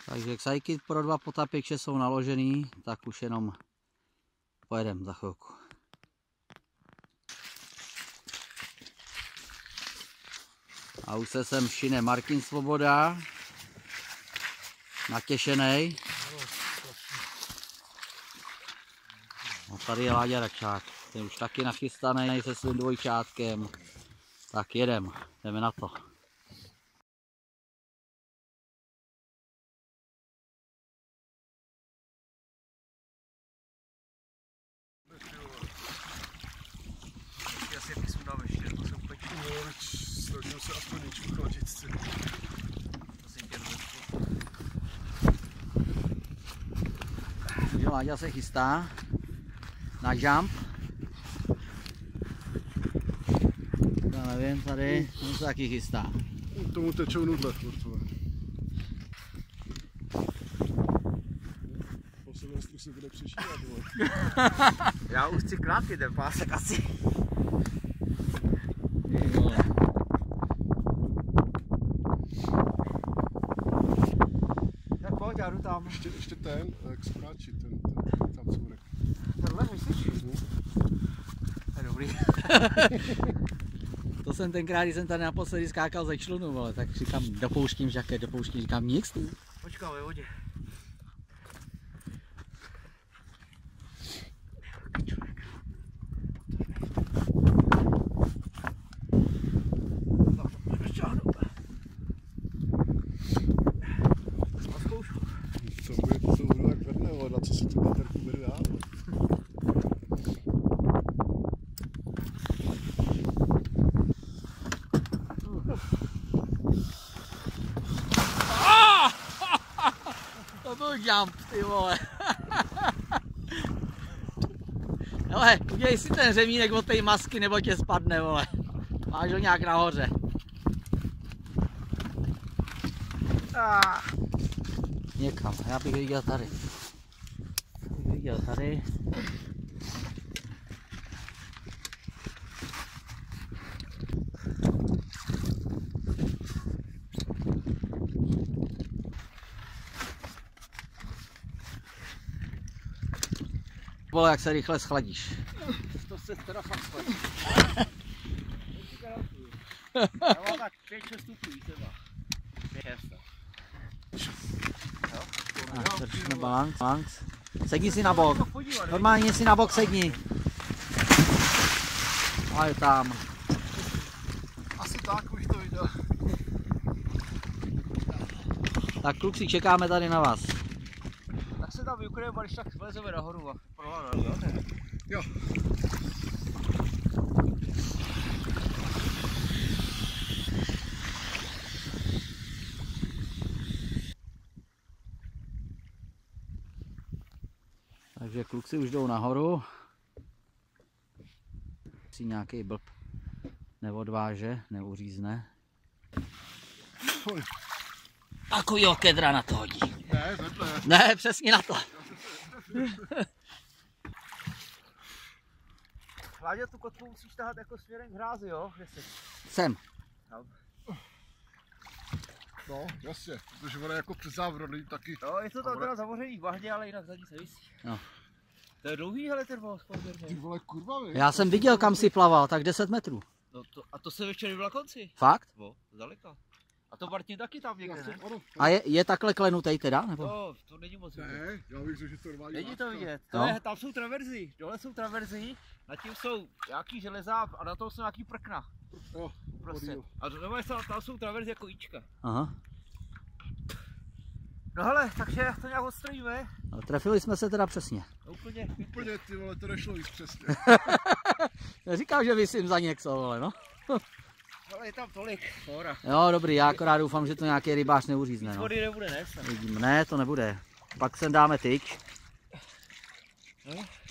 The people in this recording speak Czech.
Takže ksajky pro 2 potapěče jsou naložený, tak už jenom pojedeme za chvilku. A už se sem šine Martin Svoboda, natěšenej. A tady je Láďa Račák, ten už taky nachystaný se svým dvojčátkem. Tak jdeme na to. Snažil se aspoň něčím chladit si. Takže Láďa se chystá na jump. Já nevím, tady on se taky chystá. Tomu tečou nudle. Po Silvestru se bude přešívat. Já už 3krát jeden pásek asi. Tak pojď, já jdu tam. Ještě ten, jak se kráčí, ten tam courek. Tenhle, myslíš? To je dobrý. To jsem tenkrát, když jsem tady naposledy skákal ze člunu, vole, tak říkám, dopouštím žaket, říkám nic. Počkám ve vodě. To budu jak vrne voda, co si tu baterku beru já. To byl jump, ty vole. Hele, udělej si ten řemínek od té masky, nebo tě spadne, vole. Máš ho nějak nahoře. Někam, já bych viděl tady. Vole, jak se rychle schladíš. To se teda fakt schladí. Já mám tak 5-6 stupňů třeba. 6. Držíme balans. Sedni si na bok. Normálně si na bok sedni. A je tam. Asi tak už to jde. Tak kluci, čekáme tady na vás. Tak se tam vyukrujeme, když tak vlezeme nahoru a prohledeme. Jo. Takže kluci už jdou nahoru. Si nějaký blb neodváže, neuřízne. Takovýho kedra na to hodí. Ne, vedle. Ne, přesně na to. Láďa, tu kotvu musíš tahat jako směrem k hrázi, jo? Sem. No, jasně, protože ona jako přes závrodlí taky. No, je to tam teda zavořený v bahdě, ale jinak za ní se visí. No. To je dlouhý, hele, ten voz, poměrně. Ty vole, kurva, vy. Já jsem viděl, kam si plaval, tak 10 metrů. No a to se večer byl na konci. Fakt? No, zdaleka. A to Martin taky tam někde, ne? A je takhle klenutej teda? Nebo? No, to není moc vidět. Ne, já bych řekl, že to normálně. Není to vidět. No. Tam jsou traverzy, dole jsou traverzy, nad tím jsou nějaký železa a na toho jsou nějaký prkna. Jo, Prostě. A tam jsou traverzy jako ička. Aha. No hele, takže to nějak odstrojíme. No, trefili jsme se teda přesně. Úplně, ty vole, to nešlo víc přesně. Říkám, že vysím za něco, vole, no. Ale je tam tolik, hora. Jo, dobrý, já akorát doufám, že to nějaký rybář neuřízne, no. Vody nebude, ne? Vidím, ne, to nebude. Pak sem dáme tyč. No.